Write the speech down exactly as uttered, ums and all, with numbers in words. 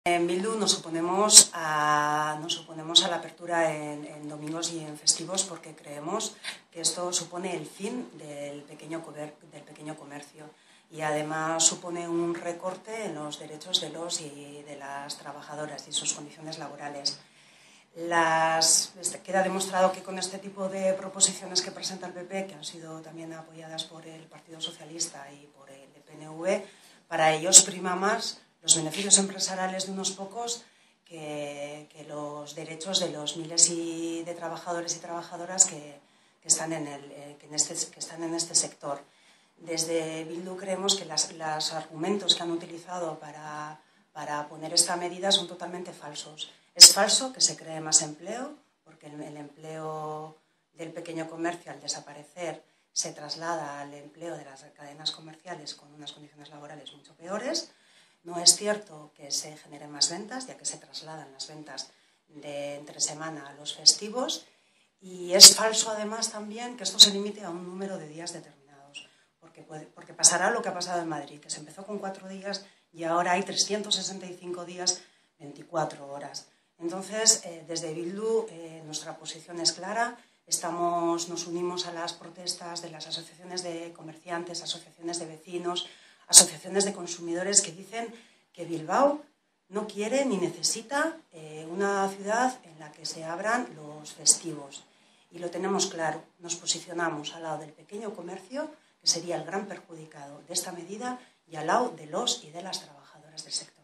En Bildu nos oponemos a, nos oponemos a la apertura en, en domingos y en festivos porque creemos que esto supone el fin del pequeño, comer, del pequeño comercio y además supone un recorte en los derechos de los y de las trabajadoras y sus condiciones laborales. Las, queda demostrado que con este tipo de proposiciones que presenta el P P, que han sido también apoyadas por el Partido Socialista y por el P N V, para ellos prima más los beneficios empresariales de unos pocos que, que los derechos de los miles y de trabajadores y trabajadoras que, que, están, en el, que, en este, que están en este sector. Desde Bildu creemos que las, los argumentos que han utilizado para, para poner esta medida son totalmente falsos. Es falso que se cree más empleo, porque el, el empleo del pequeño comercio, al desaparecer, se traslada al empleo de las cadenas comerciales con unas condiciones laborales mucho peores. No es cierto que se generen más ventas, ya que se trasladan las ventas de entre semana a los festivos. Y es falso, además, también que esto se limite a un número de días determinados, porque, puede, porque pasará lo que ha pasado en Madrid, que se empezó con cuatro días y ahora hay trescientos sesenta y cinco días, veinticuatro horas. Entonces, eh, desde Bildu, eh, nuestra posición es clara. Estamos, nos unimos a las protestas de las asociaciones de comerciantes, asociaciones de vecinos, asociaciones de consumidores que dicen que Bilbao no quiere ni necesita eh, una ciudad en la que se abran los festivos. Y lo tenemos claro, nos posicionamos al lado del pequeño comercio, que sería el gran perjudicado de esta medida, y al lado de los y de las trabajadoras del sector.